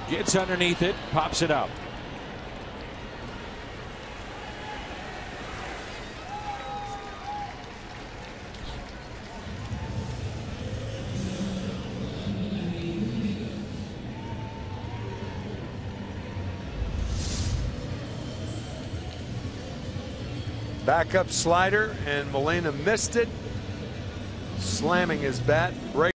Gets underneath it, pops it up. Backup slider, and Molina missed it, slamming his bat.